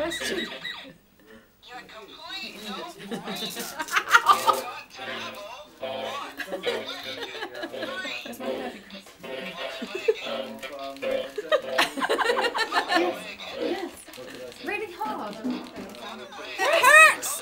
question. You're complete, no? Yes. Really hard. It hurts!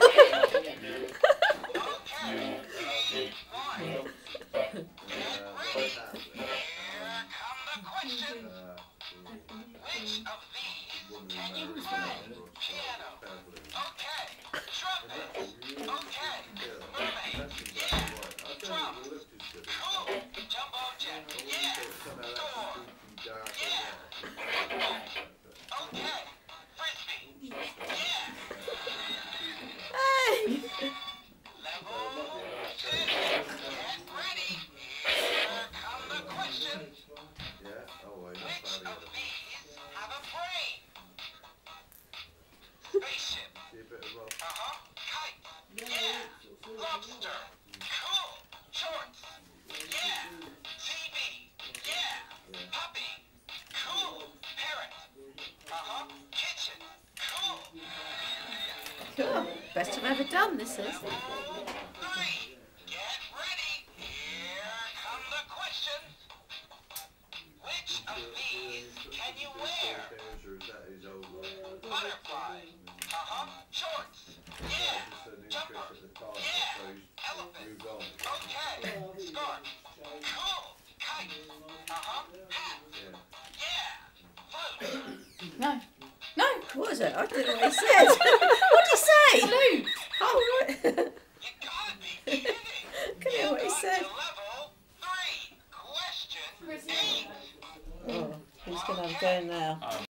Which of these can you play? Piano. Okay. Trumpet. Okay. Mermaid. Yeah. Drum. Cool. Jumbo jet. Yeah. Door. Yeah. Okay. Frisbee. Yeah. Hey! Level 2. Get ready. Here come the questions. Which of these have a brain? Spaceship. Kite. Yeah. Lobster. Cool. Shorts. Yeah. TV. Yeah. Puppy. Cool. Parrot. Kitchen. Cool. Cool. Best I've ever done, this is. Level 3. Get ready. Here come the questions. Which of these can you wear? Butterfly. Shorts. Yeah. Jumper. Yeah. Elephant. Okay. Scarf. Cool. Kite. Hat. Yeah. Flute. No. No, what was it? I didn't know what he said.